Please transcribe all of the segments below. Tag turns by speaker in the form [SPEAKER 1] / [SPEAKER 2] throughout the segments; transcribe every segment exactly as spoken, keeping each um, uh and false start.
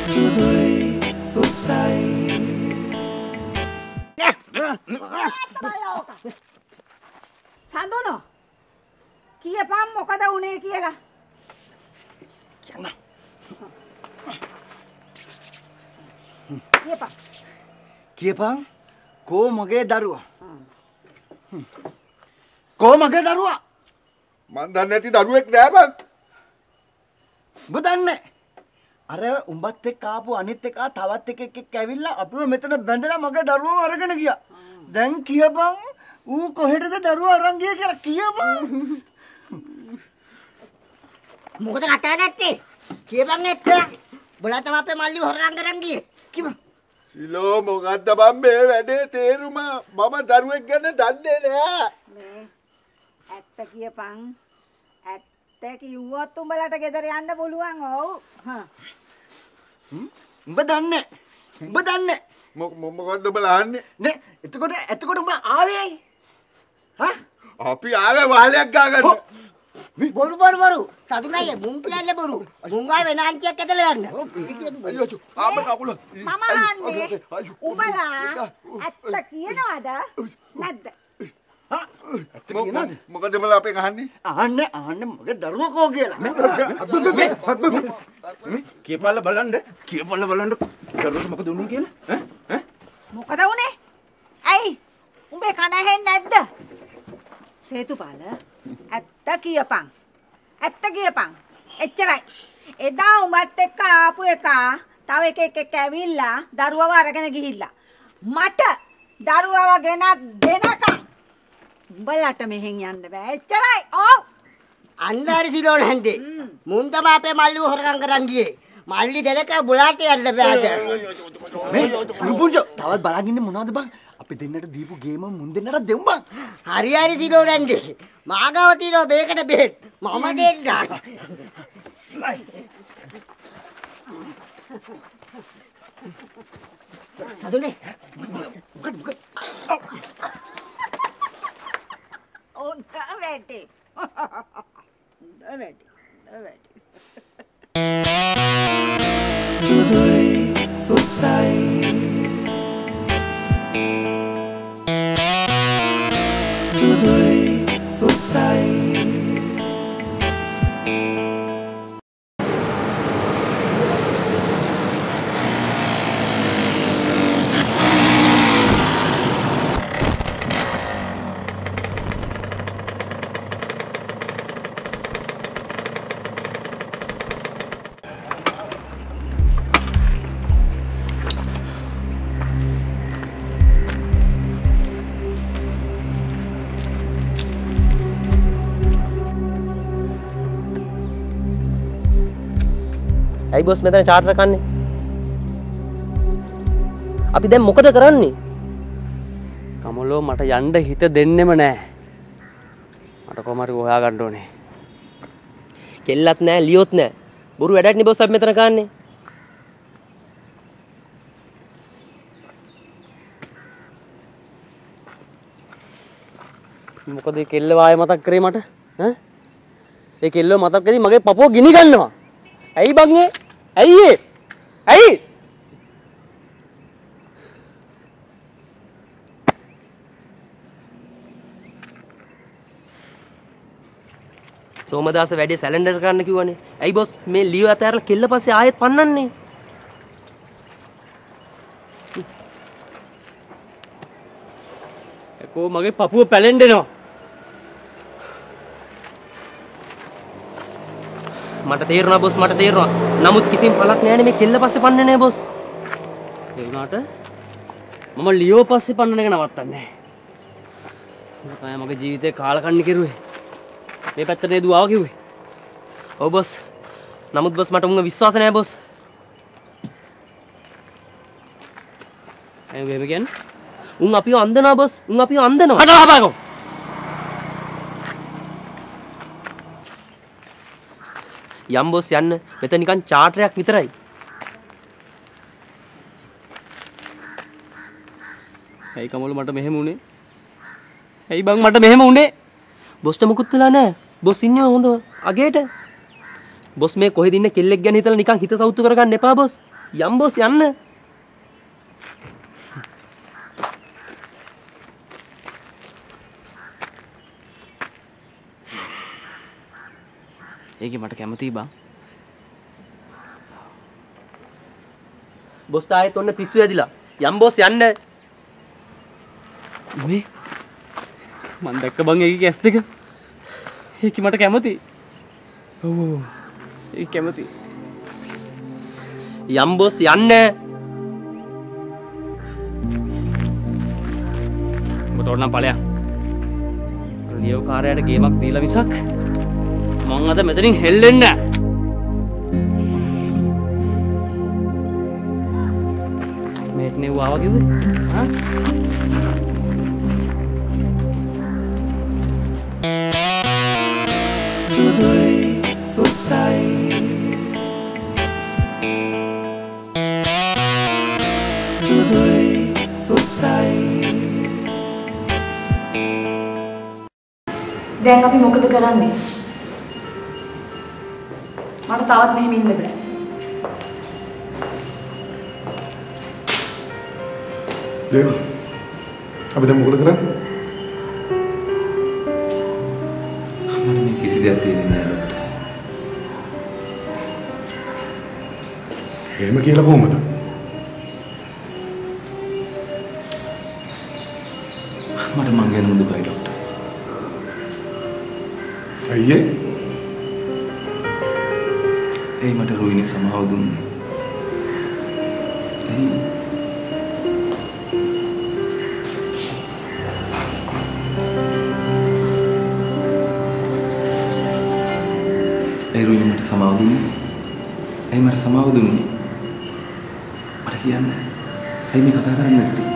[SPEAKER 1] සුදුයි උසයි
[SPEAKER 2] සඳුනෝ කියපන් මොකද උනේ කියලා කියන්න කියපන්
[SPEAKER 3] කියපන් කෝ මගේ දරුවා කෝ මගේ දරුවා
[SPEAKER 4] මන් දන්නේ නැති දරුවෙක් නෑ බං
[SPEAKER 3] ඔබ දන්නේ අර උඹත් එක්ක ආපු අනිත් එක තවත් එකෙක් එක්ක ඇවිල්ලා අපිව මෙතන බැඳලා මගේ දරුවව අරගෙන ගියා දැන් කියපන් ඌ කොහෙටද දරුවා අරන් ගියේ කියලා කියපන්
[SPEAKER 5] මොකද කතා නැත්තේ කියපන් එක්ක බලා තමයි අපේ මල්ලි හොරගම් කරන් ගියේ කියපන්
[SPEAKER 4] සිලෝ මොකද්ද බං මේ වැඩේ තේරුම මම දරුවෙක් ගැන දන්නේ නෑ
[SPEAKER 2] මේ ඇත්ත කියපන් ඇත්ත කිව්වොත් උඹලට ගෙදර යන්න පුළුවන් ඔව් හා
[SPEAKER 3] උඹ දන්නේ උඹ දන්නේ
[SPEAKER 4] මොකද්ද උඹලා අහන්නේ
[SPEAKER 3] නේ එතකොට එතකොට උඹ ආවේ හා
[SPEAKER 4] අපි ආවේ වාලයක් ගාගන්න
[SPEAKER 5] බොරු බොරු බොරු සතුටයි මුන් කියන්නේ බොරු මුන් ආවේ වෙනාන්තියක් ඇදලා යන්න
[SPEAKER 4] අයියෝ ආම කකුල
[SPEAKER 2] මම අහන්නේ උඹලා ඇත්ත කියනවද නැද්ද
[SPEAKER 4] මොකද උඹලා අපෙන් අහන්නේ
[SPEAKER 3] අහන්නේ අහන්නේ මගේ දරුවා කෝ කියලා
[SPEAKER 6] කියපල්ල බලන්න කියපල්ල බලන්න දරුවට මොකද උනේ කියලා ඈ ඈ
[SPEAKER 2] මොකද උනේ ඇයි උඹේ කන ඇහෙන්නේ නැද්ද සේතුපාල ඇත්ත කියපන් ඇත්ත කියපන් එච්චරයි එදා උඹත් එක්ක ආපු එක තව එකෙක් එක්ක ඇවිල්ලා දරුවව අරගෙන ගිහිල්ලා මට දරුවව ගෙනත් දෙනකම් උඹලට මෙහෙන් යන්න බෑ එච්චරයි ඔව්
[SPEAKER 5] අන්දාරි සිලෝන හන්දේ මුන් තමයි අපේ මල්ලි හොරගම් කරන් ගියේ මල්ලි දෙනක බුලාට යන්න බෑද
[SPEAKER 3] මේ පුංචෝ තවත් බලන් ඉන්නේ මොනවද බං අපි දෙන්නට දීපු ගේම මුන් දෙන්නට දෙමු බං
[SPEAKER 5] හරි හරි සිලෝන හන්දේ මාගාව තියනවා මේකට බෙහෙත් මම දෙන්න සතුනේ
[SPEAKER 3] මොකද මොකද
[SPEAKER 2] ඕන් වැඩි වැඩි වැඩි
[SPEAKER 1] සුදුයි උසයි සුදුයි උසයි
[SPEAKER 7] ඇයි බොස් මෙතන චාටර් කන්නේ? අපි දැන් මොකද කරන්නේ? කමලෝ මට යන්න හිත දෙන්නෙම නෑ. මට කොහමරි හොයා ගන්න ඕනේ. කෙල්ලත් නෑ ලියොත් නෑ. බොරු වැඩක් නේ බොස් අපි මෙතන කන්නේ. මොකද ඒ කෙල්ල වායේ මතක් කරේ මට? ඈ? ඒ කෙල්ලව මතක් කරේ මගේ පපුව ගිනි ගන්නවා. ඇයි බං ඒ? ඇයි ඒ? ඇයි? සෝමදාස වැඩේ සැලෙන්ඩර් කරන්න කිව්වනේ. ඇයි බොස් මේ ලියෝ අතහැරලා කෙල්ල පස්සේ ආයෙත් පන්නන්නේ? ඒකෝ මගේ පපුව පැලෙන්ඩෙනවා. මට තේරුණා බොස් මට තේරුණා. නමුත් කිසිම පළක් නෑනේ මේ කෙල්ල පස්සේ පන්නේ නෑ බොස්. ඒ වුණාට මම ලියෝ පස්සේ පන්නන එක නවත්තන්නේ නෑ. මම මගේ ජීවිතේ කාලකන්ණි කෙරුවේ. මේ පැත්තට නේද ආව කිව්වේ. ඔව් බොස්. නමුත් බොස් මට උන්ව විශ්වාස නෑ බොස්. එහෙම එහෙම කියන්නේ උන් අපිව අන්දනවා බොස්. උන් අපිව අන්දනවා. අට ආපහු. යම් බොස් යන්න මෙතන නිකන් චාටරයක් විතරයි. ඇයි කමල මට මෙහෙම උනේ? ඇයි බං මට මෙහෙම උනේ? බොස්ට මුකුත් වෙලා නැහැ. බොස් ඉන්නේ හොඳ අගේට. බොස් මේ කොහෙද ඉන්නේ කෙල්ලෙක් ගැන හිතලා නිකන් හිත සවුත්තු කරගන්න එපා බොස්. යම් බොස් යන්න. ඒකේ මට කැමතියි බං. බොස් තායෙත් ඔන්න පිස්සු ඇදිලා. යම් බොස් යන්න. මේ මන් දැක්ක බං ඒකේ කැස් දෙක. ඒකේ මට කැමතියි. ඔව් ඔව්. ඒක කැමතියි. යම් බොස් යන්න. මොතෝරනම් ඵලයක්. ලියෝ කාර්යයට ගේමක් දීලා මිසක් මං අද මෙතනින් හෙල්ලෙන්නේ නැහැ. මේක නේ ආවා කිව්වේ? හා?
[SPEAKER 1] සුදුයි උසයි සුදුයි උසයි
[SPEAKER 8] දැන් අපි මොකද කරන්නේ? මට තවත් මෙහෙම ඉන්න බෑ.
[SPEAKER 9] දේව අපි දැන් මොකද කරන්නේ?
[SPEAKER 6] මම මේ කිසි දෙයක් තේරෙන්නේ නැහැ ඩොක්ටර්.
[SPEAKER 9] එහෙම කියලා කොහොමද?
[SPEAKER 6] මට මං ගැන දුකයි ඩොක්ටර්.
[SPEAKER 9] අයියේ
[SPEAKER 6] ඒ මට රුයිනි සමාව දුන්නේ. ඒ ඒ රුයිනි මට සමාව දුන්නේ. ඒ මට සමාව දුන්නේ. මට කියන්න. ඒ මේ කතා කරන්නේ නැත්තේ.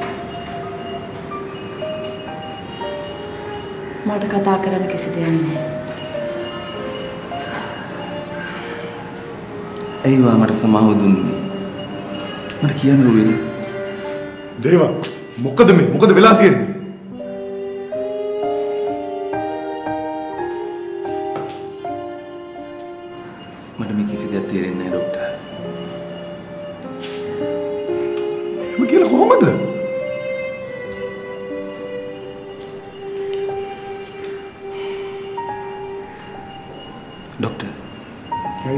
[SPEAKER 8] මට කතා කරන්න කිසි දෙයක් නැහැ.
[SPEAKER 6] ඒවා මට සමාව දුන්නේ. මට කියන්න රුයිනි.
[SPEAKER 9] දේවා මොකද මේ මොකද වෙලා තියෙන්නේ?
[SPEAKER 6] මට මේ කිසි දෙයක් තේරෙන්නේ නැහැ ඩොක්ටර්.
[SPEAKER 9] එහෙම කියලා කොහොමද?
[SPEAKER 6] ඩොක්ටර්.
[SPEAKER 9] හයි.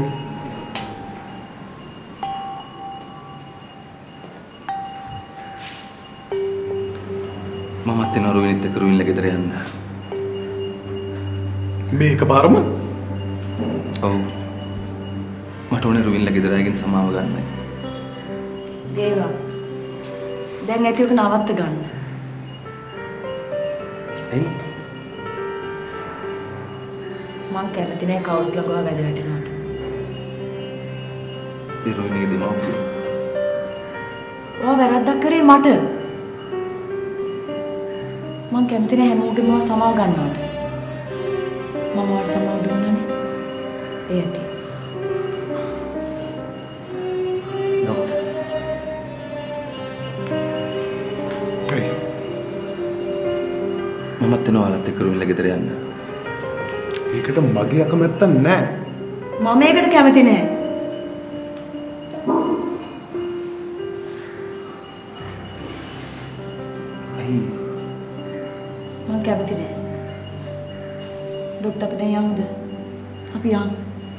[SPEAKER 6] මමත් එනවා රුවිනිත් එක්ක රුවින්ලා ගෙදර යන්න.
[SPEAKER 9] මේ එකපාරම?
[SPEAKER 6] ඔව්. මට ඕනේ රුවින්ලා ගෙදර ආගෙන සමාව ගන්න.
[SPEAKER 8] දේවා. දැන් ඇති ඔක නවත්ත ගන්න.
[SPEAKER 6] එයි.
[SPEAKER 8] මං කැමති නෑ කවුරුත් ළඟව වැද වැටෙනවට.
[SPEAKER 6] ඒ රුවිනිගේ දෙමව්පියෝ.
[SPEAKER 8] ඔයා වැරද්දක් කරේ මට. මං කැමති නෑ හැමෝගෙම ඔයා සමාව ගන්නවට. මම ඔයාට සමාව දුන්නනේ. ඒ ඇති.
[SPEAKER 6] මමත් එනවා ඔයාලත් එක්ක රුවින්ලා ගෙදර යන්න.
[SPEAKER 9] ඒකට මගේ අකමැත්තක් නැහැ.
[SPEAKER 8] මම ඒකට කැමති නෑ.
[SPEAKER 6] ඇයි?
[SPEAKER 8] මම කැමති නෑ. ඩොක්ටර් අපි දැන් යමුද? අපි යමු.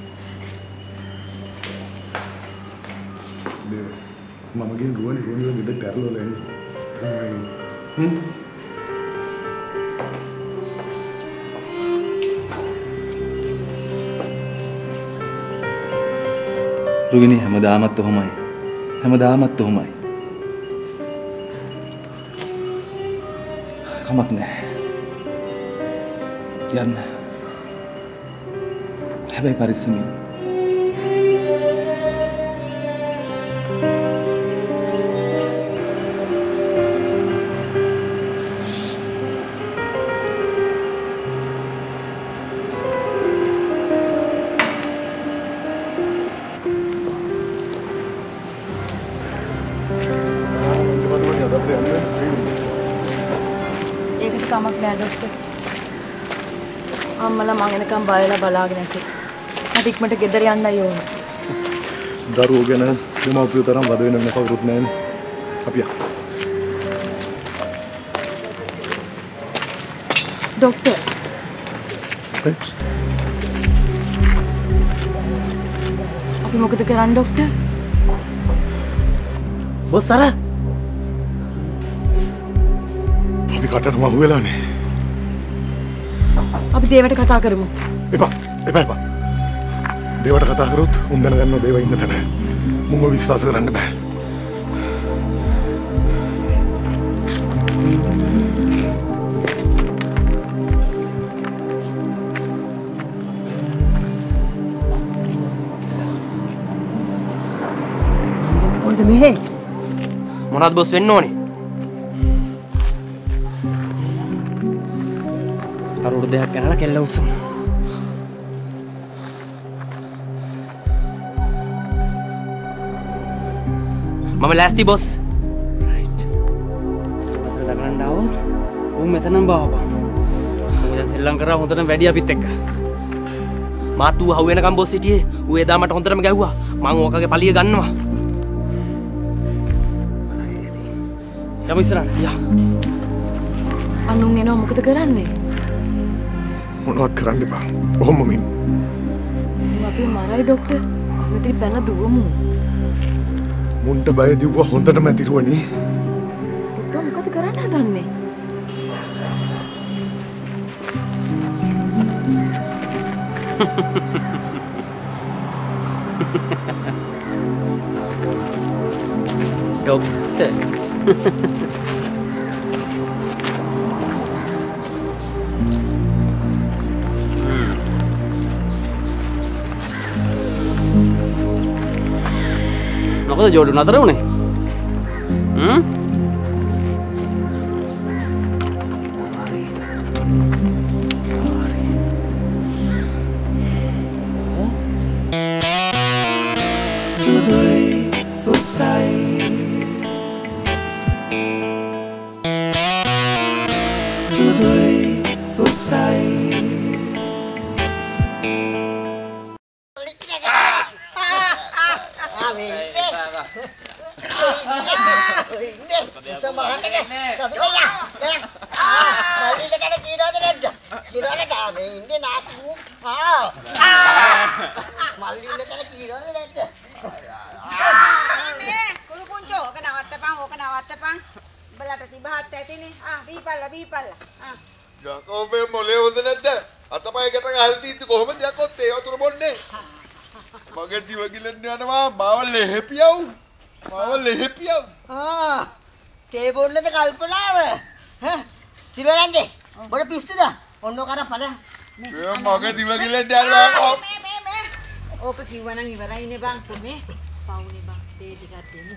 [SPEAKER 9] දේව මම ගිහින් රුවන්ි රුවන්ිලා ගෙදරට ඇරලා එන්න. හ්ම්.
[SPEAKER 6] රුවිනි හැමදාමත් ඔහොමයි. හැමදාමත් ඔහොමයි. කමක් නැහැ. යන්න. හැබැයි පරිස්සමින්.
[SPEAKER 8] ඒකට කමක් නෑ ඩොක්ටර්. අම්මලා මං එනකම් බයලා බලාගෙන ඇති. මට ඉක්මනට ගෙදර යන්නයි ඕන.
[SPEAKER 9] දරුවෝ ගැන දෙමව්පියෝ තරම් වද වෙන වෙන කවුරුත් නැහැනේ. අපි යමු.
[SPEAKER 8] ડોක්ටර්. අපි මොකද කරන්නේ ડોක්ටර්?
[SPEAKER 7] බොස් අර
[SPEAKER 9] අපි කටට මහු වෙලානේ.
[SPEAKER 8] අපි දේවට කතා කරමු.
[SPEAKER 9] එපා එපා එපා. දේවට කතා කරොත් උන් දැනගන්නවා දේව ඉන්න තැන. මුංගව විශ්වාස කරන්න බෑ.
[SPEAKER 8] මොකද මෙහෙ?
[SPEAKER 7] මොනවද බොස් වෙන්න ඕනේ? අරුඩ දෙයක් කරලා කෙල්ල උස්සමු. මම ලෑස්ති බොස්. රයිට්. අතට ගන්න ආවොත් උන් මෙතනම බාපන්. මම දැන් ශ්‍රී ලංකාව හොඳටම වැඩි අපිත් එක්ක. මාත් ඌ හවු වෙනකම් බොස් හිටියේ. ඌ එදා මට හොඳටම ගැහුවා. මං ඕකගේ පලිය ගන්නවා. යමු ඉස්සරහට. යා.
[SPEAKER 8] අනුන් එනවා මොකද කරන්නේ?
[SPEAKER 9] මොනවත් කරන්න එපා. ඔහොම මින්.
[SPEAKER 8] අපි මරයි ડોක්ටර්. අපි මෙතන පැන දුවමු.
[SPEAKER 9] මුන්ට බය දිව්වා හොඳටම ඇතිරුවනේ.
[SPEAKER 8] ડોක්ටර් මොකද කරන්න හදන්නේ?
[SPEAKER 7] ડોક્ટર මොකද ජෝඩු නතර වුණේ? හ්ම්?
[SPEAKER 1] සුදුයි උසයි සුදුයි උසයි
[SPEAKER 4] යකෝ මේ මොලේ හොඳ නැද්ද? අතපය ගැට ගහලා තියද්දි කොහොමද යකෝ තේ වතුර බොන්නේ? මගේ දිව ගිලෙන්න යනවා මාව ලෙහෙපියව්. මාව ලෙහෙපියව්.
[SPEAKER 5] ආ තේ බොන්නද කල්පනාව? හ්ම් සිරෝනන්දේ බොර පිස්සුද? ඔන්න කර පල.
[SPEAKER 4] මේ මගේ දිව ගිලෙන්න යනවා.
[SPEAKER 2] මේ මේ මේ. ඕක කිව්වනම් ඉවරයිනේ බං කොමේ. පවුනේ බං තේ ටිකක් දෙමු.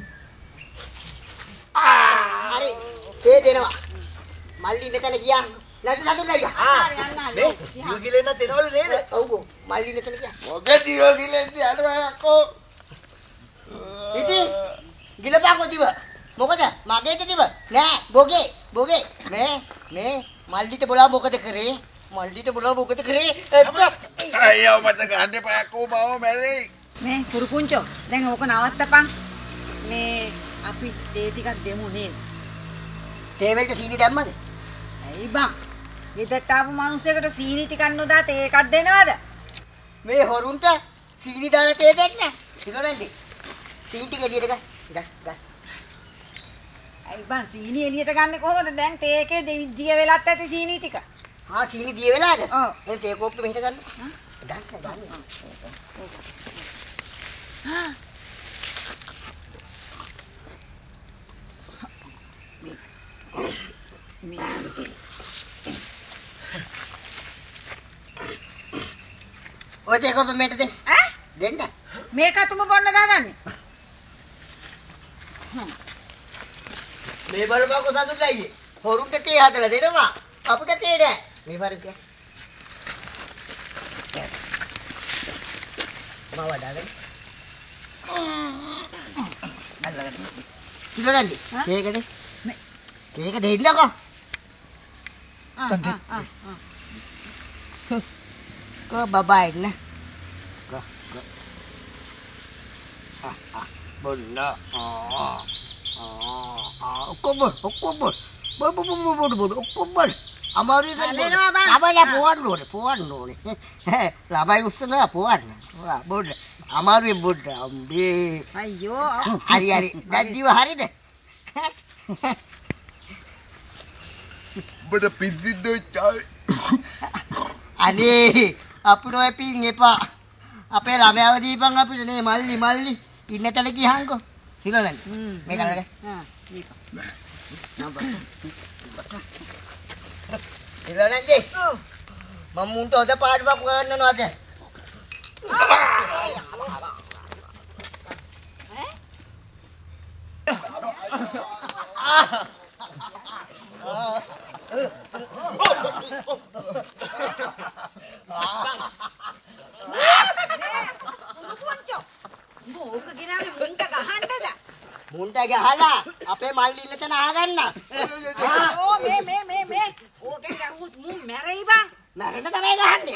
[SPEAKER 5] ආ හරි තේ දෙනවා. මල්ලි මෙතන ගියා. ලඩු ලඩු නෑ. ආ
[SPEAKER 3] නේ දිව ගිලෙන්න තෙනවලු නේද?
[SPEAKER 5] ඔව් මල්ලි මෙතන ගියා.
[SPEAKER 4] මගේ දිව ගිලෙන්න යනවා යකෝ.
[SPEAKER 5] ඉතින් ගිලපක්ව දිව. මොකද මගේද දිව? නෑ බොගේ බොගේ. මේ මේ මල්ලිට බොලා මොකද කරේ? මල්ලිට බොලා මොකද කරේ?
[SPEAKER 4] අයියෝ මට ගන්න එපා යකෝ මාව මැරෙයි.
[SPEAKER 2] මේ කුරුකුංචෝ දැන් ඕක නවත්තපන්. මේ අපි තේ ටිකක් දෙමු නේද?
[SPEAKER 5] තේ වලට සීනි දැම්මද?
[SPEAKER 2] ඇයි බං? ගෙදරට ආපු මිනිස්සෙකුට සීනි ටිකක් නොදා තේ එකක් දෙනවද?
[SPEAKER 5] මේ හොරුන්ට සීනි දාලා තේ දෙන්න. සිරෝනන්දේ සීනි ටික එළියට ගන්න. ගන්න ගන්න.
[SPEAKER 2] ඇයි බං සීනි එළියට ගන්න කොහොමද? දැන් තේ එකේ දිය වෙලත් ඇති සීනි ටික.
[SPEAKER 5] ආ සීනි දිය වෙලාද?
[SPEAKER 2] ඔව්.
[SPEAKER 5] දැන් තේ කෝප්පෙ මෙහෙට ගන්න. ගන්න ගන්න. ඔය තේ කෝප්පෙ මෙහෙට දෙන්න.
[SPEAKER 2] ඈ?
[SPEAKER 5] දෙන්න.
[SPEAKER 2] මේක තුම බොන්න දාන්නේ.
[SPEAKER 5] මේ බලපං කොසතුට අයියේ. හොරුන්ට තේ හදලා දෙනවා. අපිට තේ නෑ. මේ වරුන්ට. මම වඩාගෙන. අල්ලගන්න. සිරෝනන්දේ තේකද? මේ තේක දෙන්නකෝ.
[SPEAKER 2] ආ ආ ආ.
[SPEAKER 5] Ko babae na. Ko ko. බොන්න. ආ. ආ. ඔක්කොම ඔක්කොම බොන්න. බොන්න බොන්න බොන්න ඔක්කොම බොන්න. අමාරුයි කරන්නේ. ළමයි පොවන්න ඕනේ පොවන්න ඕනේ. ළමයි උස්සනවා පොවන්න. බොන්න. අමාරුයි බොන්න. අම්බේ.
[SPEAKER 2] අයියෝ.
[SPEAKER 5] හරි හරි. දැන් දිව හරිද?
[SPEAKER 4] ඔබට පිද්දිද්ද චාවේ.
[SPEAKER 5] අනේ අපිට ඔය පින් එපා. අපේ ළමයාව දීපන් අපිට නේ මල්ලි මල්ලි. ඉන්න තැන ගියහන්කෝ. සිලලන්. මේ කරලා.
[SPEAKER 2] හා දීපන්.
[SPEAKER 5] සිලලන්ගේ. ඔව්. මම මුන්ට හොද පාඩමක් ගන්නවද අද? ફોකස්.
[SPEAKER 2] ඕක ගෙනාවේ මුන්ට ගහන්නද?
[SPEAKER 5] මුන්ට ගහලා අපේ මල්ලි ඉන්න තැන ආගන්න.
[SPEAKER 2] ඕ මේ මේ මේ මේ ඕකෙන් ගහුවොත් මුන් මැරෙයි බං.
[SPEAKER 5] මැරෙන්න තමයි ගහන්නේ.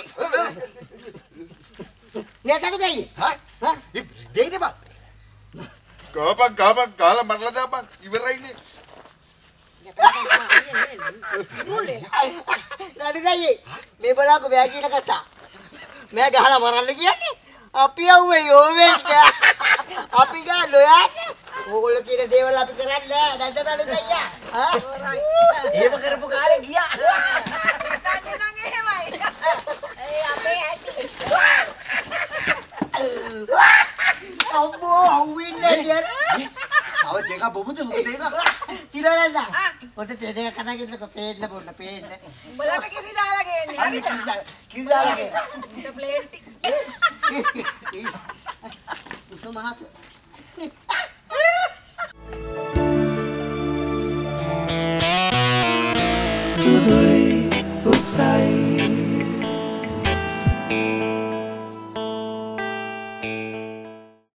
[SPEAKER 5] නේ සතුටයි.
[SPEAKER 4] හා? දෙයිනේ බං. කවපන් කවපන් කාලා මරලා දාපන් ඉවරයිනේ.
[SPEAKER 5] නඩුයි මේ බලako මෙයා කියන කතා. මෙයා ගහලා මරන්න කියන්නේ. අපි යවුවේ යෝවෙක්. අපි ගා ලොයාට. ඕගොල්ලෝ කියන දේවල් අපි කරන්නේ නැහැ. නැද්ද නඩුයියා? හා? එහෙම කරපු කාලේ ගියා.
[SPEAKER 2] හිතන්නේ නම් එහෙමයි. ඒ අපේ ඇටි.
[SPEAKER 5] අම්මෝ අවුන්නේ නේද?
[SPEAKER 3] තව දෙක බොමුද මුද තේරෙනවා?
[SPEAKER 5] තිරලන්න. ඔත තේ දෙක කතා කරනකොට පේන්න බොන්න පේන්න.
[SPEAKER 2] උඹලට කිසි දාලා ගේන්නේ. හරිද?
[SPEAKER 5] කිසි දාලා ගේන්න.
[SPEAKER 2] ඊට ප්ලේට්
[SPEAKER 5] උස මහත